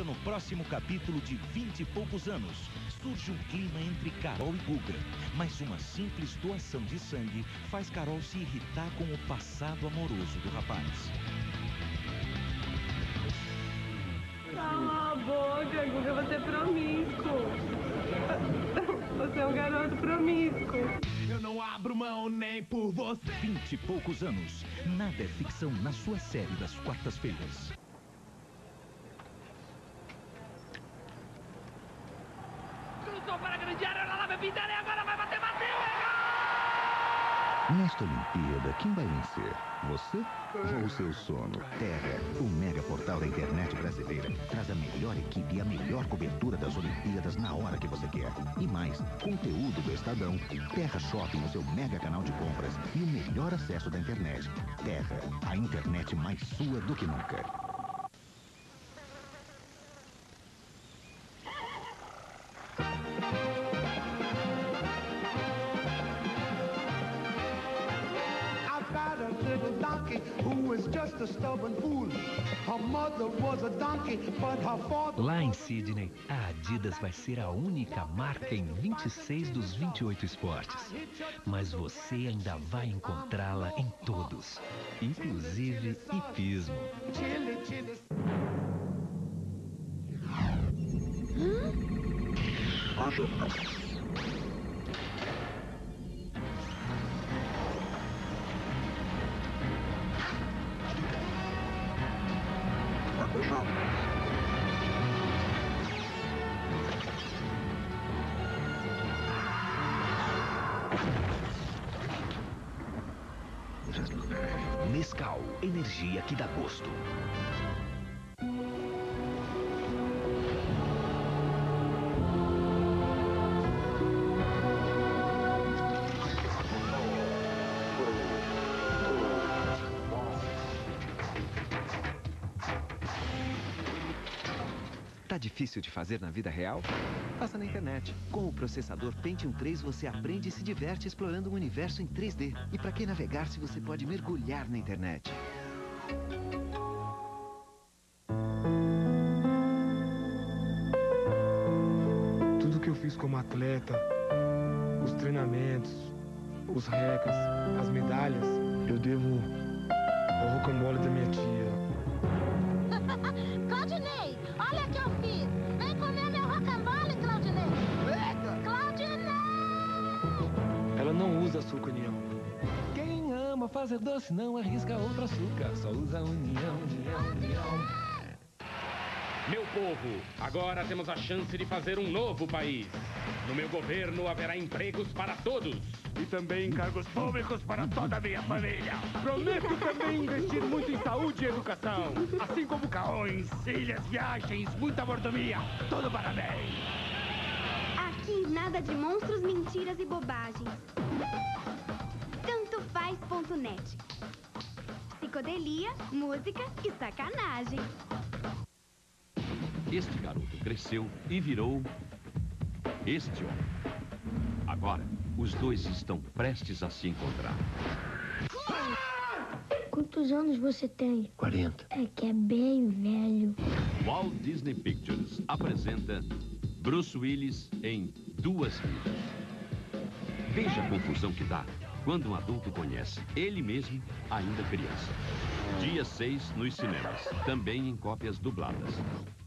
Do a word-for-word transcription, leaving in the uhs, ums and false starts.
no próximo capítulo de Vinte e Poucos Anos, surge um clima entre Carol e Guga. Mas uma simples doação de sangue faz Carol se irritar com o passado amoroso do rapaz. Cala a boca, Guga, você é promíscuo. Você é um garoto promíscuo. Eu não abro mão nem por você. Vinte e Poucos Anos. Nada é ficção na sua série das quartas-feiras. Cruzou para a grande área, ela vai pintar e agora vai bater, bateu, Nesta Olimpíada, quem vai vencer? Você ou o seu sono? Terra, o mega portal da internet brasileira, traz a melhor equipe e a melhor cobertura das Olimpíadas na hora que você quer. E mais, conteúdo do Estadão, Terra Shopping, o seu mega canal de compras e o melhor acesso da internet. Terra, a internet mais sua do que nunca. Lá em Sydney, a Adidas vai ser a única marca em vinte e seis dos vinte e oito esportes. Mas você ainda vai encontrá-la em todos, inclusive hipismo. Nescau, energia que dá gosto. Tá difícil de fazer na vida real? Faça na internet. Com o processador Pentium três você aprende e se diverte explorando um universo em três D. E para quem navegar-se, você pode mergulhar na internet. Tudo que eu fiz como atleta, os treinamentos, os recordes, as medalhas, eu devo ao rocambole da minha tia. Claudinei, olha o que eu fiz. Vem comer meu rocambole, Claudinei. Claudinei! Ela não usa açúcar nenhum. Quem ama fazer doce não arrisca outro açúcar, só usa união, união, união. Meu povo, agora temos a chance de fazer um novo país. No meu governo haverá empregos para todos. E também cargos públicos para toda a minha família. Prometo também investir muito em saúde e educação. Assim como caões, ilhas, viagens, muita mordomia. Tudo para bem. Aqui nada de monstros, mentiras e bobagens. Tanto faz ponto net. Psicodelia, música e sacanagem. Este garoto cresceu e virou este homem. Agora, os dois estão prestes a se encontrar. Quantos anos você tem? quarenta. É que é bem velho. Walt Disney Pictures apresenta Bruce Willis em Duas Vidas. Veja a confusão que dá quando um adulto conhece ele mesmo, ainda criança. Dia seis nos cinemas, também em cópias dubladas.